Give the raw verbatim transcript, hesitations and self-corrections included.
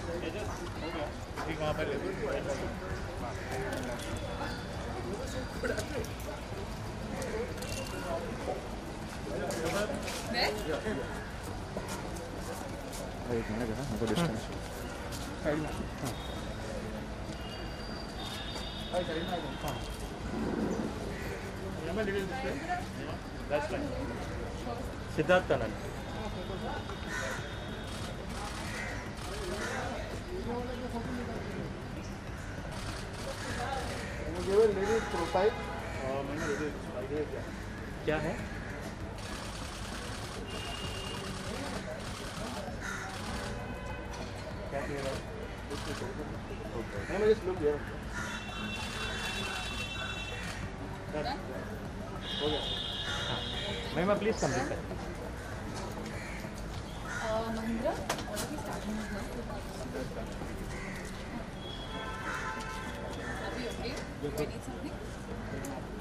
ठीक वहाँ पर एक मिनट है हमको डिस्टेंस साइड में हां भाई साइड में हां यहाँ पे detail display that's right Siddharth Anand मुझे वो लेडीज प्रोफाइल और मैंने लेडीज आइडिया क्या क्या है क्या किया है मैं मुझे स्लो किया हो गया मैम प्लीज कंप्लीट करें Mahindra already starting now. Are we okay? Do I need something?